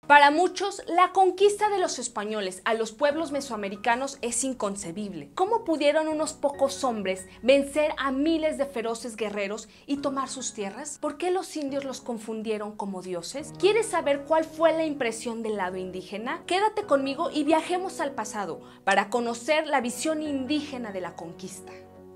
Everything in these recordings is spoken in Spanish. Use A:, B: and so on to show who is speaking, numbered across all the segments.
A: Para muchos, la conquista de los españoles a los pueblos mesoamericanos es inconcebible. ¿Cómo pudieron unos pocos hombres vencer a miles de feroces guerreros y tomar sus tierras? ¿Por qué los indios los confundieron como dioses? ¿Quieres saber cuál fue la impresión del lado indígena? Quédate conmigo y viajemos al pasado para conocer la visión indígena de la conquista.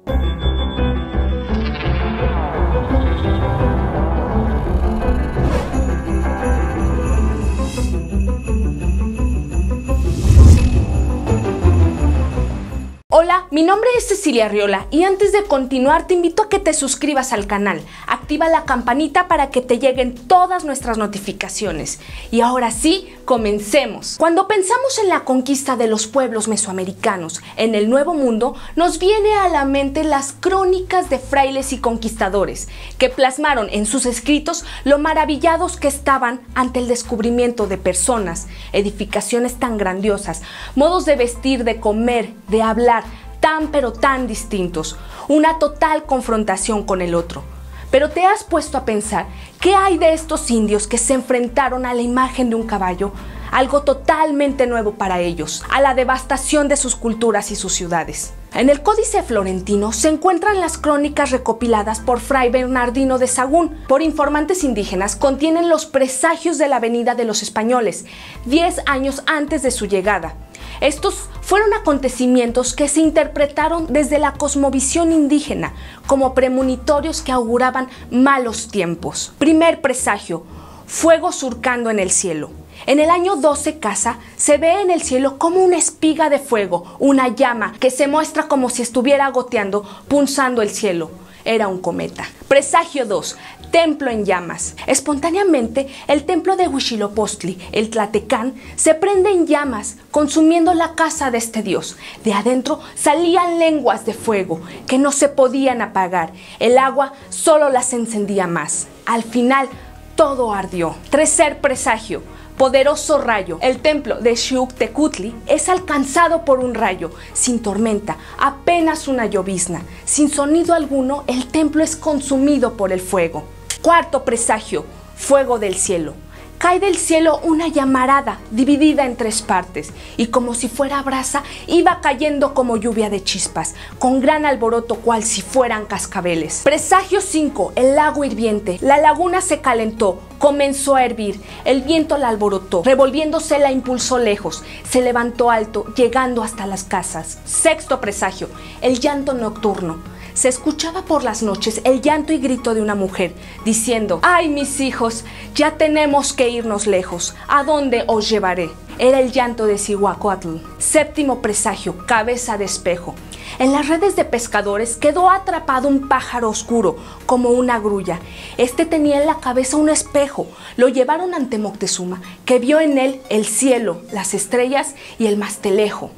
A: Hola, mi nombre es Cecilia Arriola y antes de continuar te invito a que te suscribas al canal, activa la campanita para que te lleguen todas nuestras notificaciones. Y ahora sí, comencemos. Cuando pensamos en la conquista de los pueblos mesoamericanos en el Nuevo Mundo, nos viene a la mente las crónicas de frailes y conquistadores, que plasmaron en sus escritos lo maravillados que estaban ante el descubrimiento de personas, edificaciones tan grandiosas, modos de vestir, de comer, de hablar, pero tan distintos, una total confrontación con el otro. Pero ¿te has puesto a pensar qué hay de estos indios que se enfrentaron a la imagen de un caballo? Algo totalmente nuevo para ellos, a la devastación de sus culturas y sus ciudades. En el Códice Florentino se encuentran las crónicas recopiladas por Fray Bernardino de Sahagún por informantes indígenas. Contienen los presagios de la venida de los españoles, 10 años antes de su llegada. Estos fueron acontecimientos que se interpretaron desde la cosmovisión indígena como premonitorios que auguraban malos tiempos. Primer presagio: fuego surcando en el cielo. En el año 12 Casa se ve en el cielo como una espiga de fuego, una llama que se muestra como si estuviera goteando, punzando el cielo. Era un cometa. Presagio 2. Templo en llamas. Espontáneamente, el templo de Huitzilopochtli, el Tlatecán, se prende en llamas, consumiendo la casa de este dios. De adentro salían lenguas de fuego que no se podían apagar. El agua solo las encendía más. Al final, todo ardió. Tercer presagio: poderoso rayo. El templo de Xiuhtecutli es alcanzado por un rayo, sin tormenta, apenas una llovizna. Sin sonido alguno, el templo es consumido por el fuego. Cuarto presagio: fuego del cielo. Cae del cielo una llamarada dividida en 3 partes y como si fuera brasa iba cayendo como lluvia de chispas, con gran alboroto cual si fueran cascabeles. Presagio 5. El lago hirviente. La laguna se calentó, comenzó a hervir, el viento la alborotó, revolviéndose la impulsó lejos, se levantó alto, llegando hasta las casas. Sexto presagio: el llanto nocturno. Se escuchaba por las noches el llanto y grito de una mujer, diciendo: ¡ay, mis hijos! Ya tenemos que irnos lejos. ¿A dónde os llevaré? Era el llanto de Cihuacóatl. Séptimo presagio: cabeza de espejo. En las redes de pescadores quedó atrapado un pájaro oscuro, como una grulla. Este tenía en la cabeza un espejo. Lo llevaron ante Moctezuma, que vio en él el cielo, las estrellas y el mastelejo.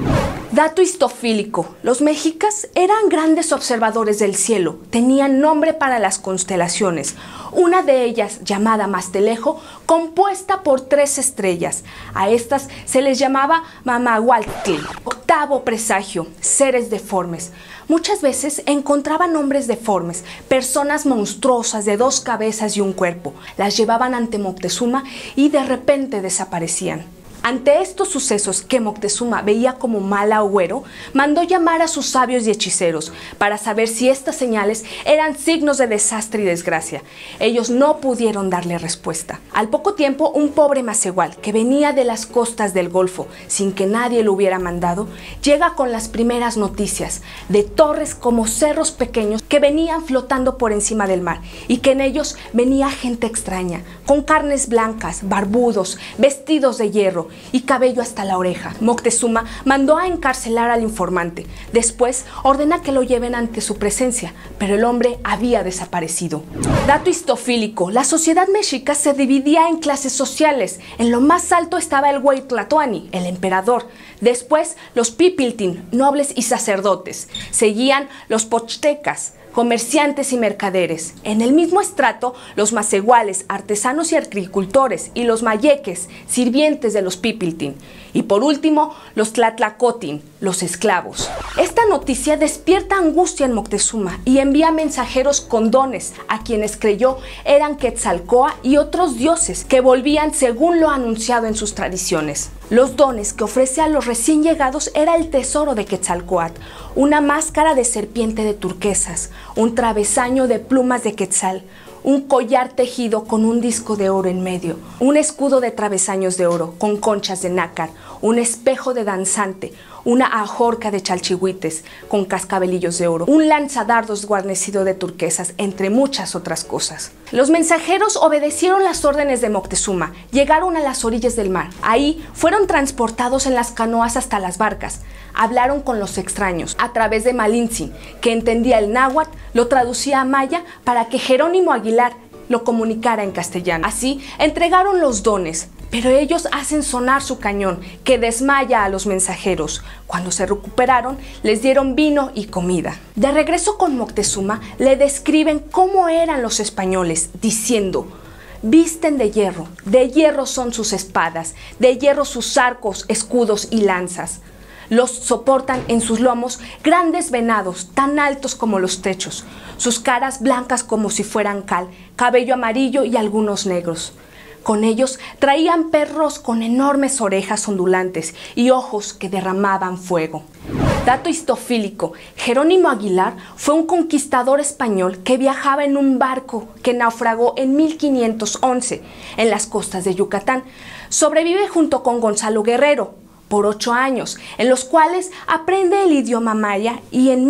A: Dato histofílico: los mexicas eran grandes observadores del cielo, tenían nombre para las constelaciones, una de ellas llamada Mastelejo, compuesta por 3 estrellas. A estas se les llamaba Mamahualtli. Octavo presagio: seres deformes. Muchas veces encontraban hombres deformes, personas monstruosas de 2 cabezas y un cuerpo. Las llevaban ante Moctezuma y de repente desaparecían. Ante estos sucesos que Moctezuma veía como mal agüero, mandó llamar a sus sabios y hechiceros para saber si estas señales eran signos de desastre y desgracia. Ellos no pudieron darle respuesta. Al poco tiempo, un pobre Macehual, que venía de las costas del Golfo, sin que nadie lo hubiera mandado, llega con las primeras noticias de torres como cerros pequeños que venían flotando por encima del mar y que en ellos venía gente extraña, con carnes blancas, barbudos, vestidos de hierro y cabello hasta la oreja. Moctezuma mandó a encarcelar al informante. Después ordena que lo lleven ante su presencia, pero el hombre había desaparecido. Dato histofílico: la sociedad mexica se dividía en clases sociales. En lo más alto estaba el Güey Tlatoani, el emperador. Después los Pipiltin, nobles y sacerdotes. Seguían los Pochtecas, comerciantes y mercaderes. En el mismo estrato, los macehuales, artesanos y agricultores, y los mayeques, sirvientes de los Pipiltin. Y por último, los Tlatlacotin, los esclavos. Esta noticia despierta angustia en Moctezuma y envía mensajeros con dones a quienes creyó eran Quetzalcóatl y otros dioses que volvían según lo anunciado en sus tradiciones. Los dones que ofrece a los recién llegados era el tesoro de Quetzalcóatl, una máscara de serpiente de turquesas, un travesaño de plumas de quetzal, un collar tejido con un disco de oro en medio, un escudo de travesaños de oro con conchas de nácar, un espejo de danzante, una ajorca de chalchihuites con cascabelillos de oro, un lanzadardos guarnecido de turquesas, entre muchas otras cosas. Los mensajeros obedecieron las órdenes de Moctezuma, llegaron a las orillas del mar. Ahí fueron transportados en las canoas hasta las barcas. Hablaron con los extraños a través de Malintzin, que entendía el náhuatl, lo traducía a maya para que Jerónimo Aguilar lo comunicara en castellano. Así entregaron los dones, pero ellos hacen sonar su cañón, que desmaya a los mensajeros. Cuando se recuperaron, les dieron vino y comida. De regreso con Moctezuma, le describen cómo eran los españoles, diciendo: visten de hierro son sus espadas, de hierro sus arcos, escudos y lanzas. Los soportan en sus lomos grandes venados, tan altos como los techos, sus caras blancas como si fueran cal, cabello amarillo y algunos negros. Con ellos traían perros con enormes orejas ondulantes y ojos que derramaban fuego. Dato histofílico: Jerónimo Aguilar fue un conquistador español que viajaba en un barco que naufragó en 1511 en las costas de Yucatán. Sobrevive junto con Gonzalo Guerrero por 8 años, en los cuales aprende el idioma maya, y en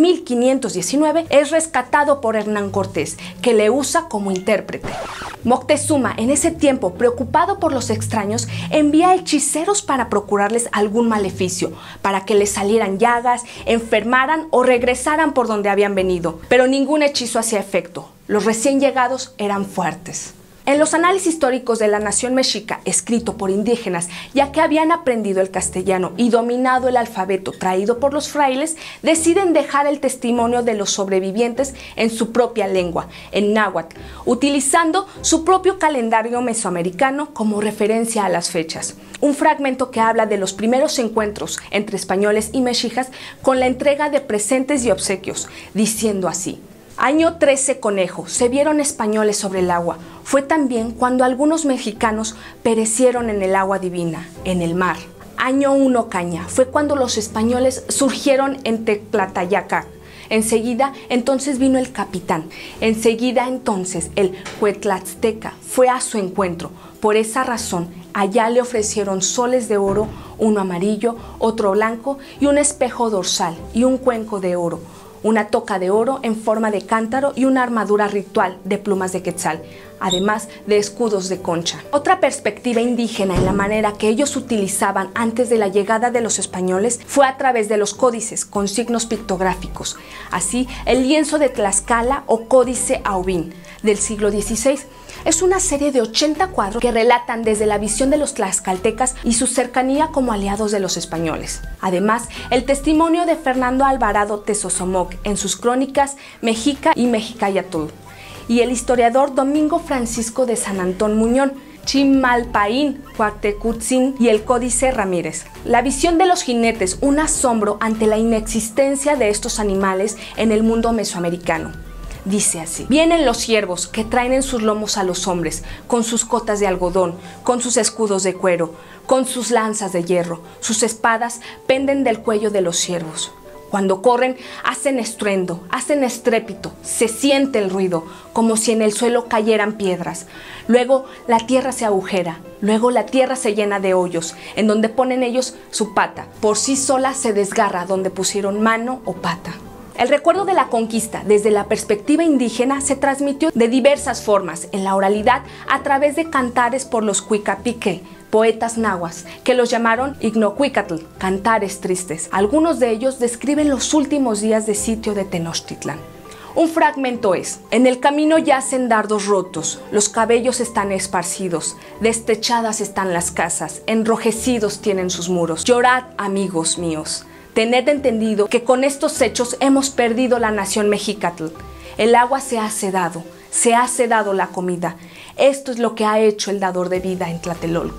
A: 1519 es rescatado por Hernán Cortés, que le usa como intérprete. Moctezuma, en ese tiempo, preocupado por los extraños, envía hechiceros para procurarles algún maleficio, para que les salieran llagas, enfermaran o regresaran por donde habían venido. Pero ningún hechizo hacía efecto. Los recién llegados eran fuertes. En los análisis históricos de la nación mexica, escrito por indígenas, ya que habían aprendido el castellano y dominado el alfabeto traído por los frailes, deciden dejar el testimonio de los sobrevivientes en su propia lengua, en náhuatl, utilizando su propio calendario mesoamericano como referencia a las fechas. Un fragmento que habla de los primeros encuentros entre españoles y mexicas con la entrega de presentes y obsequios, diciendo así: Año 13 conejo, se vieron españoles sobre el agua. Fue también cuando algunos mexicanos perecieron en el agua divina, en el mar. Año 1 caña, fue cuando los españoles surgieron en Teclatayaca. Enseguida, entonces vino el capitán. Enseguida, entonces, el Cuetlaxteca fue a su encuentro. Por esa razón, allá le ofrecieron soles de oro, uno amarillo, otro blanco y un espejo dorsal y un cuenco de oro, una toca de oro en forma de cántaro y una armadura ritual de plumas de quetzal, además de escudos de concha. Otra perspectiva indígena en la manera que ellos utilizaban antes de la llegada de los españoles fue a través de los códices con signos pictográficos. Así, el lienzo de Tlaxcala o Códice Aubin del siglo XVI es una serie de 80 cuadros que relatan desde la visión de los tlaxcaltecas y su cercanía como aliados de los españoles. Además, el testimonio de Fernando Alvarado Tezosomoc en sus crónicas Mexica y Mexicayatl, y el historiador Domingo Francisco de San Antón Muñón, Chimalpaín, Cuartecutzin y el Códice Ramírez. La visión de los jinetes, un asombro ante la inexistencia de estos animales en el mundo mesoamericano. Dice así: vienen los ciervos que traen en sus lomos a los hombres, con sus cotas de algodón, con sus escudos de cuero, con sus lanzas de hierro, sus espadas penden del cuello de los ciervos. Cuando corren, hacen estruendo, hacen estrépito, se siente el ruido, como si en el suelo cayeran piedras. Luego la tierra se agujera, luego la tierra se llena de hoyos, en donde ponen ellos su pata. Por sí sola se desgarra donde pusieron mano o pata. El recuerdo de la conquista desde la perspectiva indígena se transmitió de diversas formas en la oralidad a través de cantares por los cuicapique, poetas nahuas, que los llamaron ignocuicatl, cantares tristes. Algunos de ellos describen los últimos días de sitio de Tenochtitlan. Un fragmento es: en el camino yacen dardos rotos, los cabellos están esparcidos, destechadas están las casas, enrojecidos tienen sus muros. Llorad, amigos míos. Tened entendido que con estos hechos hemos perdido la nación mexicatl. El agua se ha sedado la comida. Esto es lo que ha hecho el dador de vida en Tlatelolco.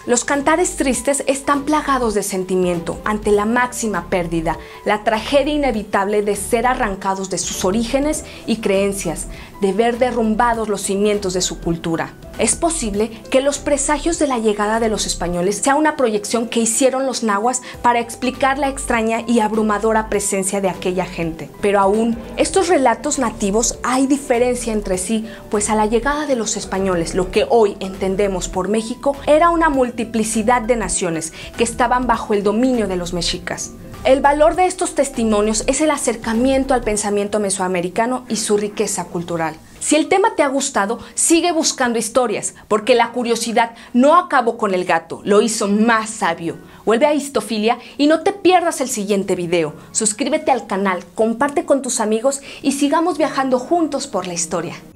A: Los cantares tristes están plagados de sentimiento ante la máxima pérdida, la tragedia inevitable de ser arrancados de sus orígenes y creencias, de ver derrumbados los cimientos de su cultura. Es posible que los presagios de la llegada de los españoles sea una proyección que hicieron los nahuas para explicar la extraña y abrumadora presencia de aquella gente. Pero aún, estos relatos nativos hay diferencia entre sí, pues a la llegada de los españoles, lo que hoy entendemos por México, era una multiplicidad de naciones que estaban bajo el dominio de los mexicas. El valor de estos testimonios es el acercamiento al pensamiento mesoamericano y su riqueza cultural. Si el tema te ha gustado, sigue buscando historias, porque la curiosidad no acabó con el gato, lo hizo más sabio. Vuelve a Histofilia y no te pierdas el siguiente video. Suscríbete al canal, comparte con tus amigos y sigamos viajando juntos por la historia.